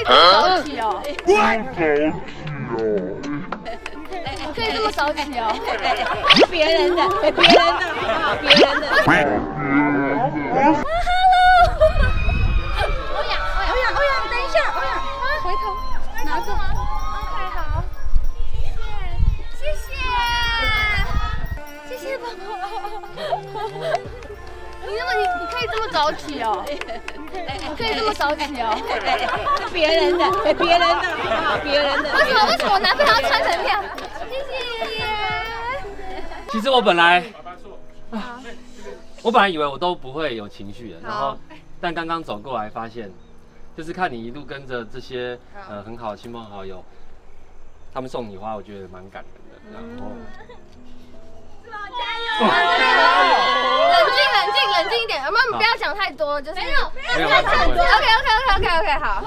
早起哦。可以这么早起哦？ 别人的，别人的，别人的。欧阳，等一下，欧阳， 回头拿着吗 ？OK， 好，谢谢宝宝。你可以这么早起哦？可以这么早起哦？ 别人的，别人的，别人的。 为什么我男朋友要穿成这样？谢谢爷爷。 其实我本来以为我都不会有情绪的，然后但刚刚走过来发现，就是看你一路跟着这些很好的亲朋好友，他们送你花，我觉得蛮感人的。然后， 冷静一点，我们不要讲太多，就是没有太多。 OK， 好。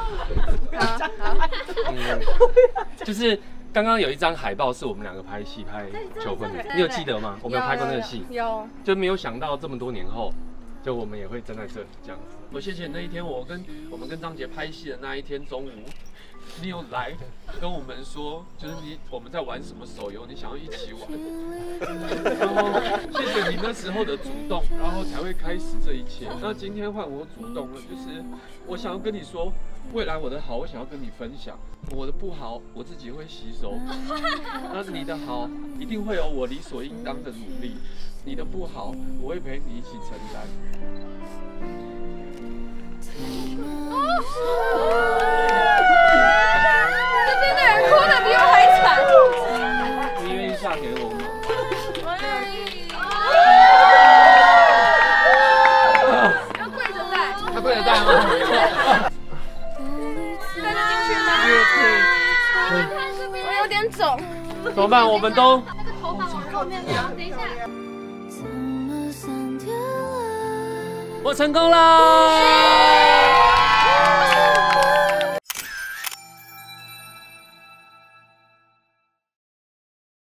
就是刚刚有一张海报是我们两个拍戏拍求婚的，你有记得吗？我们有拍过那个戏， 有， 就没有想到这么多年后，就我们也会站在这里这样子。我谢谢那一天，我们跟张杰拍戏的那一天中午，你有来跟我们说，就是我们在玩什么手游，你想要一起玩，然后谢谢你那时候的主动，然后才会开始这一切。那今天换我主动了，就是我想要跟你说，未来我的好，我想要跟你分享，我的不好我自己会吸收，那你的好一定会有我理所应当的努力，你的不好我会陪你一起承担。 这边的人哭得比我还惨。 你愿意嫁给我吗？ 我愿意。要跪着戴。 他跪着戴吗？ 戴得进去吗？我有点肿。 怎么办？我们都那个头发往后面长，等一下。 我成功了。